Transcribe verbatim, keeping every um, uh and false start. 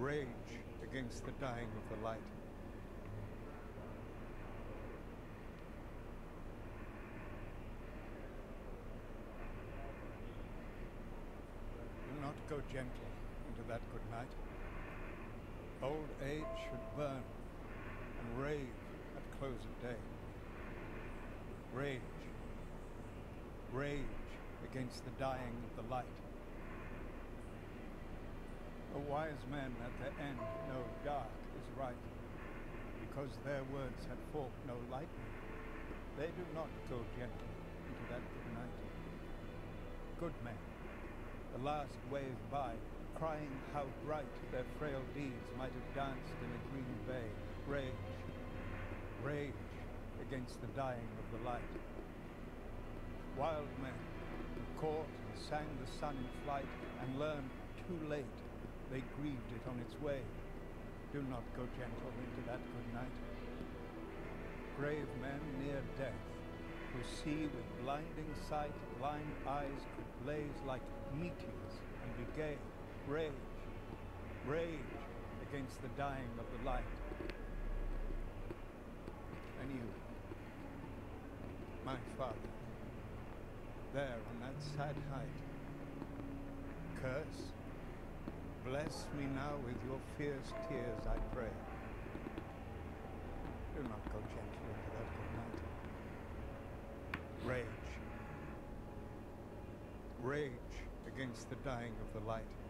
Rage against the dying of the light. Do not go gently into that good night. Old age should burn and rave at close of day. Rage. Rage against the dying of the light. The wise men at the end know dark is right, because their words had forked no lightning. They do not go gently into that good night. Good men, the last wave by, crying how bright their frail deeds might have danced in a green bay. Rage, rage against the dying of the light. Wild men who caught and sang the sun in flight and learned too late they grieved it on its way. Do not go gentle into that good night. Brave men near death, who see with blinding sight, blind eyes could blaze like meteors and be gay. Rage, rage against the dying of the light. And you, my father, there on that sad height, curse, bless me now with your fierce tears, I pray. Do not go gently into that good night. Rage. Rage against the dying of the light.